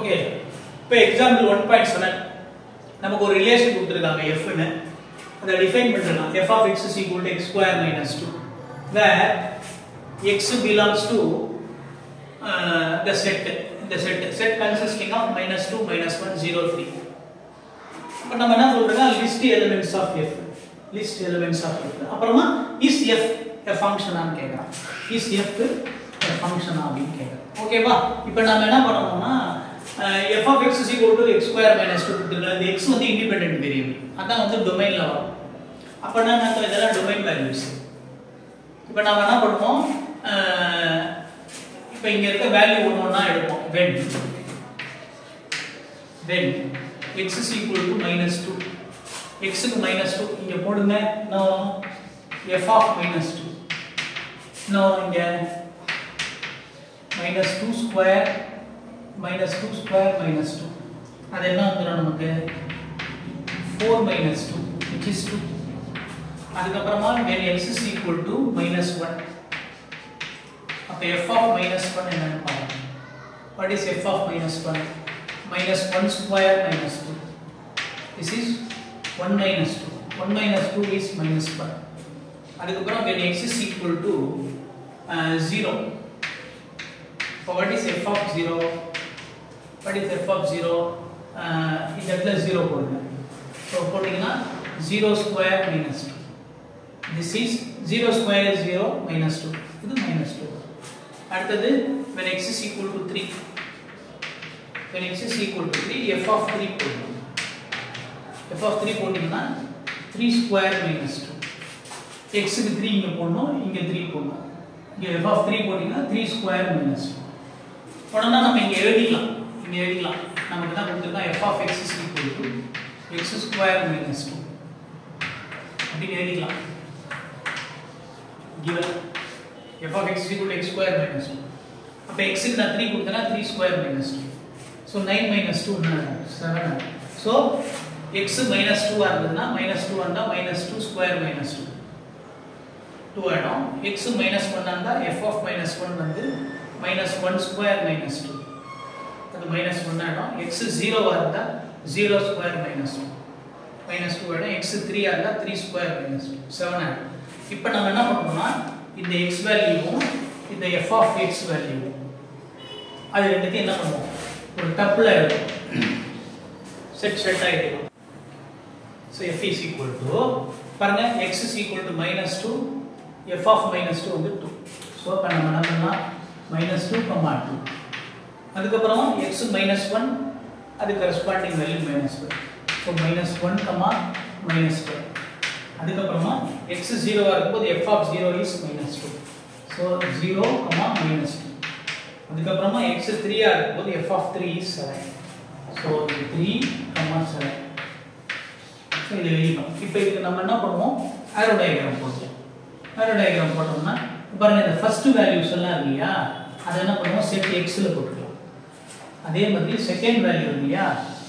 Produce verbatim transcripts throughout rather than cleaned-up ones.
okay இப்போ example one point seven நமக்கு ஒரு ரிலேஷன் கொடுத்திருக்காங்க f ன்னு அதை டிஃபைன் பண்ணிரலாம் f of x is equal to x square minus two where x belongs to uh, the set the set set consisting of minus two minus one zero three அப்ப நம்ம என்ன சொல்றோம்னா list elements of f list elements of f அப்புறமா is f a function ஆன்னு கேக்குறோம் is f a function ஆன்னு கேக்குறோம் ஓகேவா இப்போ நாம என்ன பண்ணனும்னா f of x is equal to x square minus two கொடுத்திருக்கோம் இந்த x வந்து இண்டிபெண்டன்ட் வேரியபிள் அதான் வந்து டொமைன்ல வரும் அப்ப என்ன அர்த்தம் இதெல்லாம் டொமைன் வேல்யூஸ் இப்போ நாம என்ன பண்ணுவோம் இப்போ இங்க இருக்க வேல்யூ ஒவ்வொண்ணா எடுப்போம் when when x is equal to minus two x க்கு minus two இங்க போடுங்க no f of minus two no இங்க minus two square minus two square minus two அது என்ன வந்துரும் நமக்கு four minus two which is two அதுக்கு அப்புறமா when x is equal to minus one அப்ப f of minus one என்னன்னு பாருங்க what is f of minus one minus one square minus two this is one minus two one minus two is minus one அதுக்கு அப்புறம் when x is equal to uh, zero so what is f of zero what is f of zero uh, இந்த இடத்துல zero போடுங்க so போட்டீங்கன்னா zero square minus two this is zero square is zero minus two இது minus two அடுத்தது when x is equal to three when x is equal to three f of three போடுங்க f of three போட்டீங்கன்னா three square minus two x க்கு three இங்க போடணும் இங்க three போடணும் இங்க f of three போட்டீங்கன்னா three square minus two போடனா நம்ம இங்க எழுதிக்கலாம் இங்க எழுதிக்கலாம் நமக்கு என்ன கொடுத்திருக்கா f of x is equal to x square minus two அப்படி எழுதிக்கலாம் given f of x is equal to x square minus two அப்ப x க்கு நான் three கொடுத்தனா three square minus two so nine minus two seven so x minus two ஆ இருந்ததுனா minus two ஆ இருந்தா minus two square minus two two ஆயிடும் x minus one ஆ இருந்தா f of minus one வந்து minus one square minus two அது minus one ஆயிடும் x zero ஆ இருந்தா zero square minus two minus two ஆயிடும் x three ஆ இருந்தா three square minus two seven ஆயிடும் இப்போ நாம என்ன பண்ணனும்னா இந்த x வேல்யூவும் இந்த f of x வேல்யூவும் அது ரெண்டுத்தையும் என்ன பண்ணுவோம் ஒரு டப்பிள் எழுதுவோம் செட் செட் ஆயிடும் so f is equal to பாருங்க x is equal to minus two f of minus two வந்து two so அப்ப நம்ம என்ன பண்ணலாம் minus two two அதுக்கு அப்புறம் x minus one அது corresponding value minus one so minus one minus one அதுக்கு அப்புறமா x zero ஆ இருக்கும்போது f of zero is minus two so zero minus two அதுக்கு அப்புறமா x three ஆ இருக்கும்போது f of three is seven so three seven so இது எழுதிட்டோம் இப்போ இதுக்கு நம்ம என்ன பண்ணுவோம் arrow diagram போடுவோம் arrow diagram போட்டோம்னா பாருங்க இந்த ஃபர்ஸ்ட் வேல்யூஸ் எல்லாம் இல்லையா அத என்ன பண்ணுவோம் செட் x ல போட்டுக்கலாம் அதே மாதிரி செகண்ட் வேல்யூ இல்லையா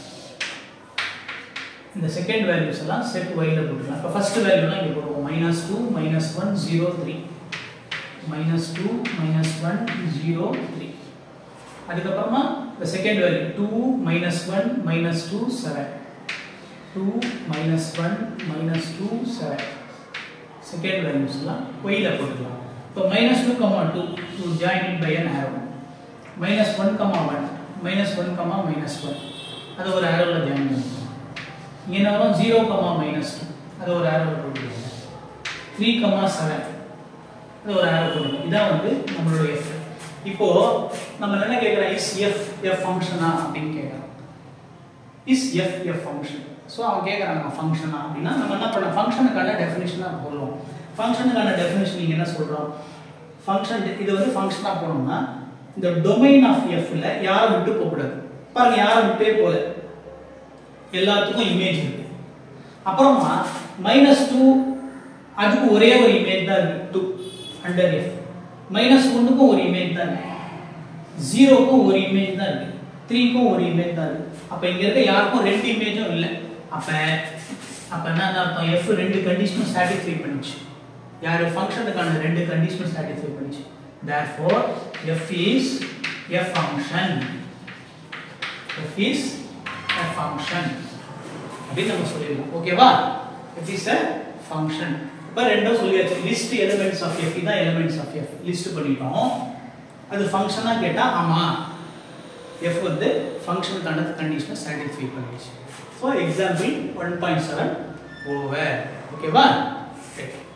இந்த செகண்ட் வேல்யூஸ் எல்லாம் செட் y ல போட்டுக்கலாம் அப்ப ஃபர்ஸ்ட் வேல்யூனா இங்க போடுவோம் minus two minus one zero three minus two minus one zero three அதுக்கு அப்புறமா the second value two minus one minus two seven two minus one minus two seven second values எல்லாம் y ல போட்டுக்கலாம் இப்போ minus two two to join it by an arrow minus one one minus one minus one அது ஒரு arrow ல join பண்ணுவோம் இங்க என்ன வரும் zero minus two அது ஒரு arrow ல போட்டுக்கலாம் three seven அது ஒரு arrow போட்டுக்கலாம் இதான் வந்து நம்மளோட f இப்போ நம்ம என்ன கேக்குறோம் is f a function ஆ அப்படினு கேக்குறோம் is f a function so அவங்க கேக்குறாங்க function ஆ அப்படினா நம்ம என்ன பண்ண ஃபங்க்ஷனுக்கான டெஃபினிஷனா போடுறோம் ஃபங்க்ஷனுக்கான டெஃபினிஷன் நீங்க என்ன சொல்றோம் ஃபங்க்ஷன் இது வந்து ஃபங்க்ஷனா போறோம்னா இந்த டொமைன் ஆஃப் f ல யார விட்டு போக கூடாது பாருங்க யார விட்டே போல எல்லாத்துக்கும் இமேஜ் இருக்கு அப்புறமா minus two அதுக்கு ஒரே ஒரு இமேஜ் தான் இருக்கு two under f minus one க்கு ஒரு இமேஜ் தான் இருக்கு zero க்கு ஒரு இமேஜ் தான் இருக்கு three க்கு ஒரு இமேஜ் தான் இருக்கு அப்ப இங்க இருக்க யாருக்கும் ரெண்டு இமேஜும் இல்ல அப்ப அப்ப என்ன அர்த்தம் f ரெண்டு கண்டிஷனும் satisfy பண்ணிச்சு யார் ஃபங்க்ஷனுக்கான ரெண்டு கண்டிஷனும் satisfy பண்ணிச்சு therefore f is a function f is a function அப்படி நம்ம சொல்லிடலாம் ஓகேவா f is a function இப்ப ரெண்டும் சொல்லியாச்சு list elements of f இதான் elements of f லிஸ்ட் பண்ணிட்டோம் அது ஃபங்க்ஷனா கேட்டா ஆமா f வந்து ஃபங்க்ஷனுக்கான கண்டிஷனை சாட்டிஸ்ஃபை பண்ணிடுச்சு so example one point seven over okay ba